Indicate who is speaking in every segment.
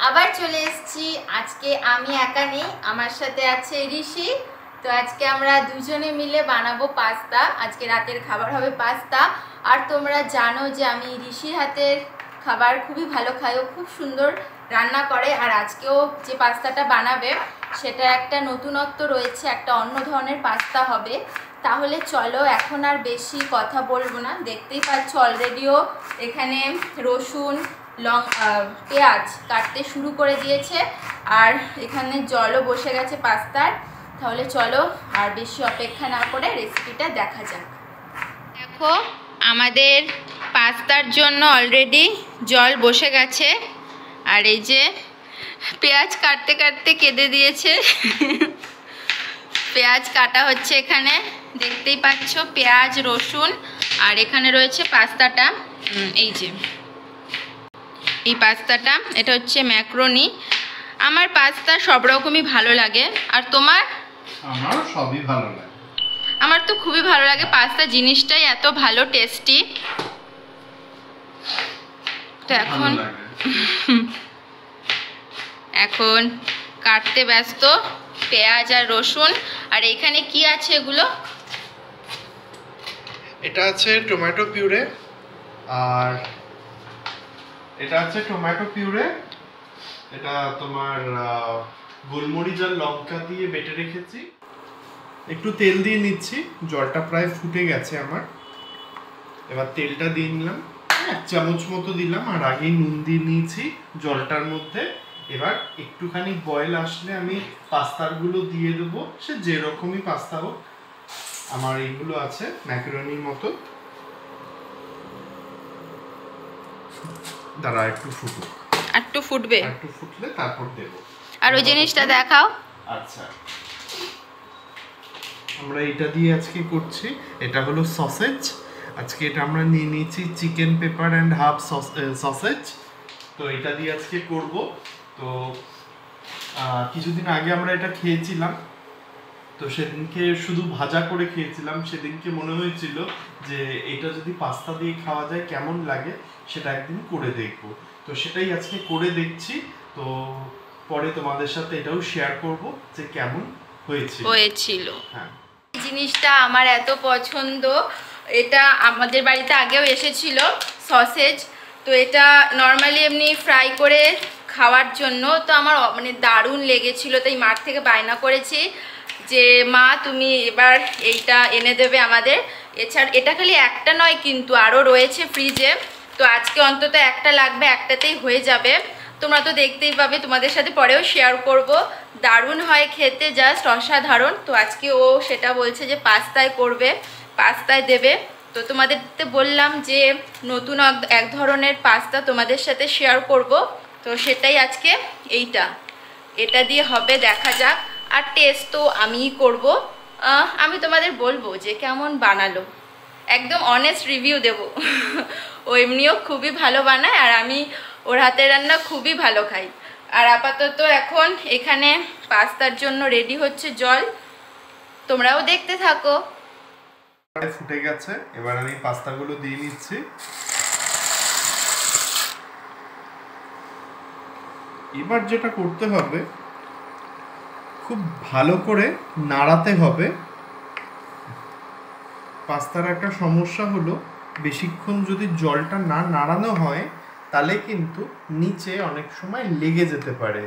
Speaker 1: আবার চলে এসেছি। আজকে আমি একা নেই, আমার সাথে আছে ঋষি। তো আজকে আমরা দুজনে মিলে বানাবো পাস্তা। আজকে রাতের খাবার হবে পাস্তা। আর তোমরা জানো যে আমি ঋষির হাতের খাবার খুবই ভালো খাই, ও খুব সুন্দর রান্না করে। আর আজকেও যে পাস্তাটা বানাবে সেটা একটা নতুনত্ব রয়েছে, একটা অন্য ধরনের পাস্তা হবে। তাহলে চলো, এখন আর বেশি কথা বলবো না। দেখতেই পাচ্ছ অলরেডিও এখানে রসুন পেঁয়াজ কাটতে শুরু করে দিয়েছে, আর এখানে জলও বসে গেছে পাস্তার। তাহলে চলো আর বেশি অপেক্ষা না করে রেসিপিটা দেখা যাক। দেখো, আমাদের পাস্তার জন্য অলরেডি জল বসে গেছে। আর এই যে পেঁয়াজ কাটতে কাটতে কেঁদে দিয়েছে। পেঁয়াজ কাটা হচ্ছে এখানে, দেখতেই পাচ্ছ পেঁয়াজ রসুন। আর এখানে রয়েছে পাস্তাটা, এই যে এই পাস্তাটা, এটা হচ্ছে ম্যাক্রোনি। আমার পাস্তা সব রকমই ভালো লাগে। আর তোমার?
Speaker 2: আমারও সবই ভালো লাগে।
Speaker 1: আমার তো খুবই ভালো লাগে, পাস্তা জিনিসটাই এত ভালো টেস্টি। তো এখন কাটতে ব্যস্ত পেঁয়াজ আর রসুন। আর এখানে কি আছে এগুলো?
Speaker 2: এটা আছে টমেটো পিউরে, আর এটা আছে টমেটো পিউরে। এটা তোমার গোলমরিচ আর লঙ্কা দিয়ে বেটে রেখেছি। একটু তেল দিয়ে নিচ্ছি, জলটা প্রায় ফুটে গেছে আমার। এবার তেলটা দিয়ে নিলাম, 1 চামচ মতো দিলাম। আর আগেই নুন দিয়ে নিয়েছি জলটার মধ্যে। এবার একটুখানি বয়েল আসলে আমি পাস্তাগুলো দিয়ে দেবো, সে যেরকমই পাস্তা হোক। আমার এইগুলো আছে ম্যাকারনির মতো। দাঁড়া, একটু ফুটুক।
Speaker 1: একটু ফুটবে,
Speaker 2: একটু ফুটলে তারপর দেবো।
Speaker 1: আর ওই জিনিসটা দেখাও।
Speaker 2: আচ্ছা, আমরা এটা দিয়ে আজকে করছি। এটা হলো সসেজ। আজকে এটা আমরা নিয়ে নিয়েছি chicken pepper and half sausage. তো এটা দিয়ে আজকে করব। তো কিছুদিন আগে আমরা এটা খেয়েছিলাম, তো সেদিনকে শুধু ভাজা করে খেয়েছিলাম। সেদিনকে মনে হয়েছিল যে এটা যদি পাস্তা দিয়ে খাওয়া যায় কেমন লাগে, সেটা একদিন করে দেখব। তো সেটাই আজকে করে দেখছি। তো পরে তোমাদের সাথে এটাও শেয়ার করব যে কেমন হয়েছিল। হ্যাঁ,
Speaker 1: জিনিসটা আমার এত পছন্দ। এটা আমাদের বাড়িতে আগেও এসেছিল সসেজ। তো এটা নর্মালি এমনি ফ্রাই করে খাওয়ার জন্য তো আমার মানে দারুণ লেগেছিল। তাই মার থেকে বায়না করেছি যে মা তুমি এবার এইটা এনে দেবে আমাদের। এছাড়া এটা খালি একটা নয়, কিন্তু আরও রয়েছে ফ্রিজে। তো আজকে অন্তত একটা লাগবে, একটাতেই হয়ে যাবে। তোমরা তো দেখতেই পাবে, তোমাদের সাথে পরেও শেয়ার করব। দারুণ হয় খেতে, জাস্ট অসাধারণ। তো আজকে ও সেটা বলছে যে পাস্তায় করবে, পাস্তায় দেবে। তো তোমাদেরকে বললাম যে নতুন এক ধরনের পাস্তা তোমাদের সাথে শেয়ার করব। তো সেটাই আজকে এটা দিয়ে হবে, দেখা যাক। আর টেস্ট তো আমিই করব। আমি তোমাদের বলবো যে কেমন বানালো, একদম অনেস্ট রিভিউ দেব। ও এমনিও খুবই ভালো বানায়, আর আমি ওর হাতের রান্না খুবই ভালো খাই। আর আপাতত এখন এখানে পাস্তার জন্য রেডি হচ্ছে জল, তোমরাও দেখতে থাকো।
Speaker 2: ফুটে গেছে, এবার আমি পাস্তাগুলো দিয়ে নিচ্ছি। এবার যেটা করতে হবে, খুব ভালো করে নাড়াতে হবে। পাস্তার একটা সমস্যা হলো, বেশিক্ষণ যদি জলটা না নাড়ানো হয় তাহলে কিন্তু নিচে অনেক সময় লেগে যেতে পারে।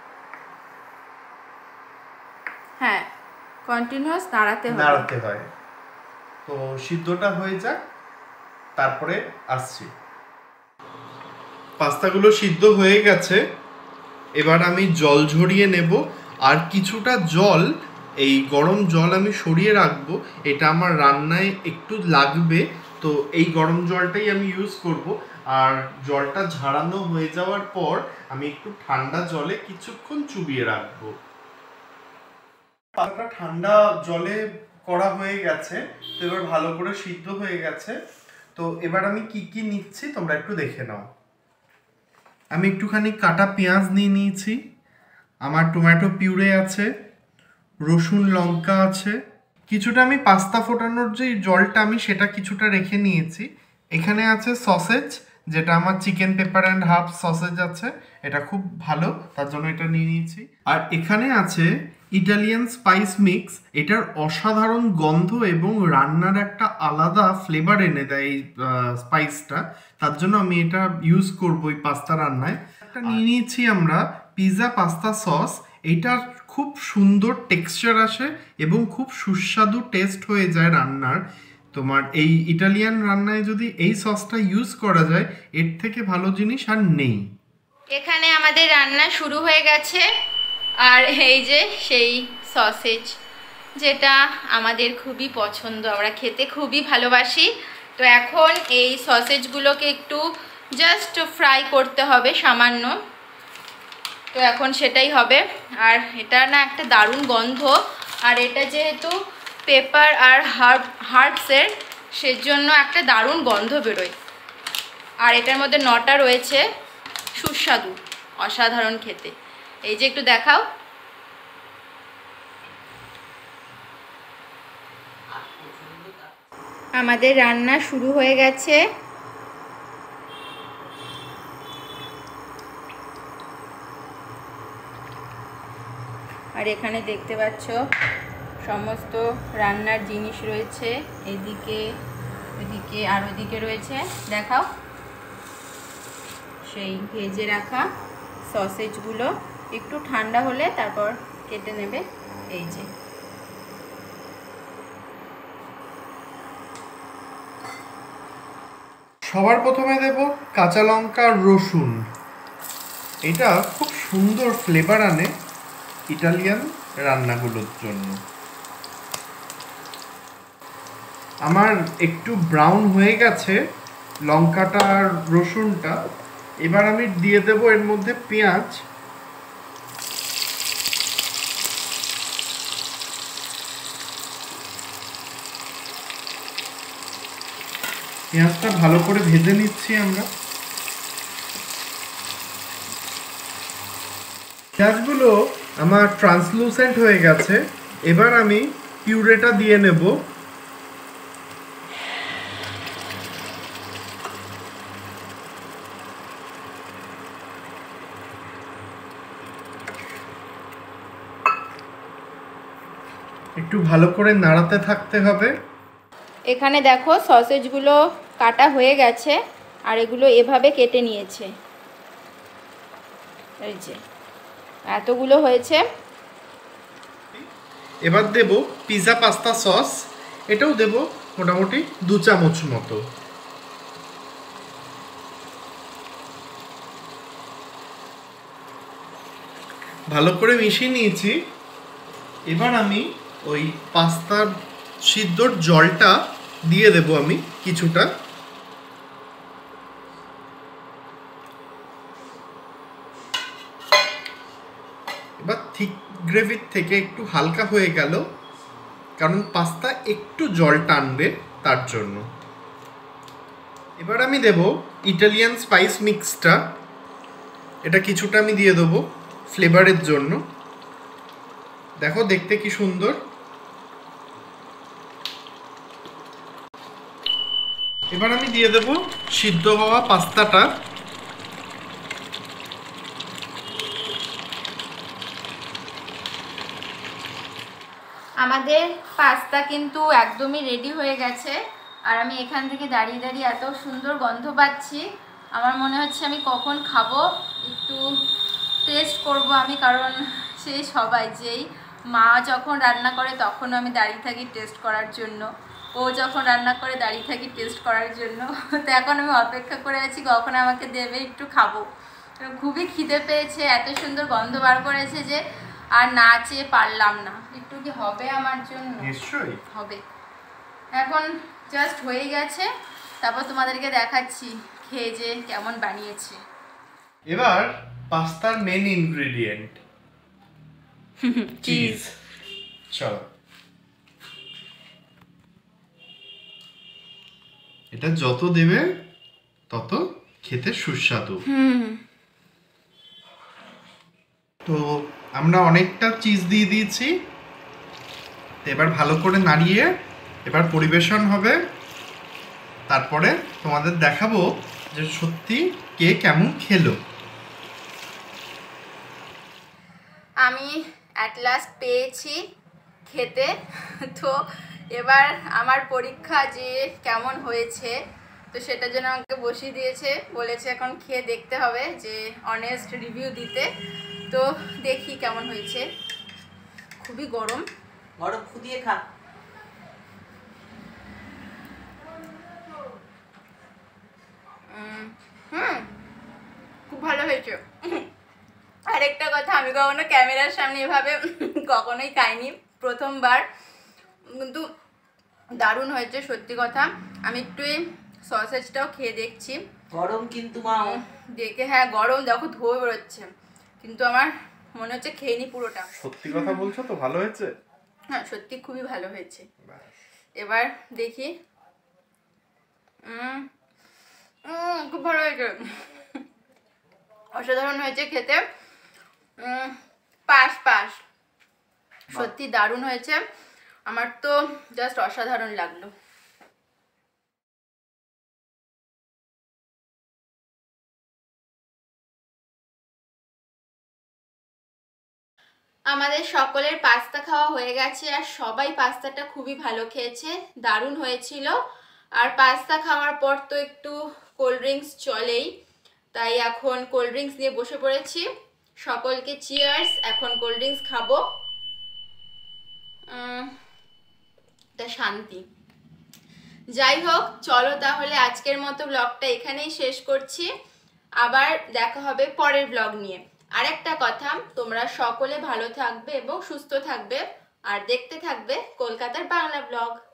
Speaker 1: হ্যাঁ, কন্টিনিউয়াস নাড়াতে
Speaker 2: হয়। তো সিদ্ধটা হয়ে যাক, তারপরে আসছি। পাস্তাগুলো সিদ্ধ হয়ে গেছে, এবার আমি জল ঝরিয়ে নেব। আর কিছুটা জল, এই গরম জল আমি সরিয়ে রাখবো। এটা আমার রান্নায় একটু লাগবে, তো এই গরম জলটাই আমি ইউজ করব। আর জলটা ঝাড়ানো হয়ে যাওয়ার পর আমি একটু ঠান্ডা জলে কিছুক্ষণ চুবিয়ে রাখবো। পাস্তাটা ঠান্ডা জলে করা হয়ে গেছে, তো এবার ভালো করে সিদ্ধ হয়ে গেছে। তো এবার আমি কি কি নিচ্ছি তোমরা একটু দেখে নাও। আমি একটুখানি কাটা পেঁয়াজ নিয়ে নিয়েছি, আমার টমেটো পিউরে আছে, রসুন লঙ্কা আছে, কিছুটা আমি পাস্তা ফোটানোর যে জলটা আমি সেটা কিছুটা রেখে নিয়েছি। এখানে আছে সসেজ, যেটা আমার chicken pepper and half sausage আছে, এটা খুব ভালো, তার জন্য এটা নিয়ে নিয়েছি। আর এখানে আছে ইটালিয়ান স্পাইস মিক্স, এটার অসাধারণ গন্ধ এবং রান্নার একটা আলাদা ফ্লেভার এনে দেয় এই স্পাইসটা, তার জন্য আমি এটা ইউজ করবো এই পাস্তা রান্নায়। একটা নিয়ে নিয়েছি আমরা পিৎজা পাস্তা সস, এটার খুব সুন্দর টেক্সচার আসে এবং খুব সুস্বাদু টেস্ট হয়ে যায় রান্নার। তোমার এই ইটালিয়ান রান্নায় যদি এই সসটা ইউজ করা যায়, এর থেকে ভালো জিনিস আর নেই।
Speaker 1: এখানে আমাদের রান্না শুরু হয়ে গেছে, আর এই যে সেই সসেজ, যেটা আমাদের খুবই পছন্দ, আমরা খেতে খুবই ভালোবাসি। তো এখন এই সসেজগুলোকে একটু জাস্ট ফ্রাই করতে হবে সামান্য, তো এখন সেটাই হবে। আর এটা না একটা দারুণ গন্ধ, আর এটা যেহেতু পেপার আর হার্বসের, সেজন্য একটা দারুণ গন্ধ বেরোয়। আর এটার মধ্যে নটা রয়েছে, সুস্বাদু, অসাধারণ খেতে। এই যে একটু দেখাও। আমাদের রান্না শুরু হয়ে গেছে। আর এখানে দেখতে পাচ্ছ সমস্ত রান্নার জিনিস রয়েছে, এদিকে ওদিকে আর ওদিকে রয়েছে, দেখাও। সেই ভেজে রাখা সসেজগুলো একটু ঠান্ডা হলে তারপর কেটে নেবে। এই যে
Speaker 2: সবার প্রথমে দেব কাঁচা লঙ্কা আর রসুন, এটা খুব সুন্দর ফ্লেভার আনে ইটালিয়ান রান্নাগুলোর জন্য। আমার একটু ব্রাউন হয়ে গেছে লঙ্কাটা আর রসুনটা, এবার আমি দিয়ে দেব এর মধ্যে পেঁয়াজ। পেঁয়াজটা ভালো করে ভেজে নিচ্ছি আমরা। পেঁয়াজগুলো আমার ট্রান্সলুসেন্ট হয়ে গেছে, এবার আমি পিউরেটা দিয়ে নেব। একটু ভালো করে নাড়াতে থাকতে হবে।
Speaker 1: এখানে দেখো সসেজগুলো কাটা হয়ে গেছে, আর এগুলো এভাবে কেটে নিয়েছে, এই যে এতগুলো হয়েছে।
Speaker 2: এবার দেব পিৎজা পাস্তা সস, এটাও দেব মোটামুটি 2 চামচ মতো। ভালো করে মিশিয়ে নিয়েছি। এবার আমি ওই পাস্তার সিদ্ধর জলটা দিয়ে দেব আমি কিছুটা। এবার থিক গ্রেভির থেকে একটু হালকা হয়ে গেল, কারণ পাস্তা একটু জল টানবে তার জন্য। এবার আমি দেব ইটালিয়ান স্পাইস মিক্সটা, এটা কিছুটা আমি দিয়ে দেবো ফ্লেভারের জন্য। দেখো দেখতে কি সুন্দর। এবার আমি দিয়ে দেব সিদ্ধ হওয়া পাস্তাটা।
Speaker 1: আমাদের পাস্তা কিন্তু একদমই রেডি হয়ে গেছে, আর আমি এখান থেকে দাঁড়িয়ে দাঁড়িয়ে এত সুন্দর গন্ধ পাচ্ছি, আমার মনে হচ্ছে আমি কখন খাবো, একটু টেস্ট করব আমি। কারণ সেই সবাই, যেই মা যখন রান্না করে তখন আমি দাঁড়িয়ে থাকি টেস্ট করার জন্য, ও যখন রান্না করে দাঁড়িয়ে থাকি টেস্ট করার জন্য। তো এখন আমি অপেক্ষা করে আছি কখন আমাকে দেবে, একটু খাবো। খুবই খিদে পেয়েছে, এত সুন্দর গন্ধ বার করেছে যে আর না চেয়ে পারলাম না। একটু কি হবে আমার জন্য?
Speaker 2: নিশ্চয়ই
Speaker 1: হবে। এখন জাস্ট হয়ে গেছে, তারপর তোমাদেরকে দেখাচ্ছি খেয়ে যে কেমন বানিয়েছে।
Speaker 2: এবার পাস্তার মেন ইনগ্রেডিয়েন্ট চিজ। চলো, এটা যত দেবে তত খেতে সুস্বাদু। তো আমরা অনেকটা চিজ দিয়ে দিয়েছি, এবার ভালো করে নাড়িয়ে এবার পরিবেশন হবে। তারপরে তোমাদের দেখাবো যে সত্যি কে কেমন খেলো।
Speaker 1: আমি অ্যাট লাস্ট পেয়েছি খেতে। তো এবার আমার পরীক্ষা যে কেমন হয়েছে, তো সেটার জন্য আমাকে বসিয়ে দিয়েছে, বলেছে এখন খেয়ে দেখতে হবে, যে অনেস্ট রিভিউ দিতে। তো দেখি কেমন হয়েছে। খুবই গরম,
Speaker 3: গরম ফুদিয়ে খা।
Speaker 1: খুব ভালো হয়েছে। আরেকটা কথা, আমি কখনো ক্যামেরার সামনে এভাবে কখনোই খাইনি, প্রথমবার, কিন্তু দারুণ হয়েছে সত্যি কথা। আমি একটু এই সসেজটাও খেয়ে দেখছি।
Speaker 3: গরম কিন্তু মা,
Speaker 1: দেখে হ্যাঁ গরম, দেখো ধোয়া বেরোচ্ছে, কিন্তু আমার মনে হচ্ছে খেয়ে নি পুরোটা।
Speaker 2: সত্যি কথা বলছো তো? ভালো হয়েছে?
Speaker 1: হ্যাঁ সত্যি খুবই ভালো হয়েছে। এবার দেখি। খুব ভালো হয়েছে, অসাধারণ হয়েছে খেতে। পাস পাস, সত্যি দারুণ হয়েছে, আমার তো জাস্ট অসাধারণ লাগলো। আমাদের সকলের পাস্তা খাওয়া হয়ে গেছে, আর সবাই পাস্তাটা খুবই ভালো খেয়েছে, দারুণ হয়েছিল। আর পাস্তা খাওয়ার পর তো একটু কোল্ড ড্রিঙ্কস চলেই, তাই এখন কোল্ড ড্রিঙ্কস নিয়ে বসে পড়েছি। সকলকে চিয়ার্স, এখন কোল্ড ড্রিঙ্কস খাবো। এটা শান্তি। যাই হোক, চলো তাহলে আজকের মতো ব্লগটা এখানেই শেষ করছি, আবার দেখা হবে পরের ব্লগ নিয়ে। আরেকটা কথা, তোমরা সকলে ভালো থাকবে এবং সুস্থ থাকবে, আর দেখতে থাকবে কলকাতার বাংলা ব্লগ।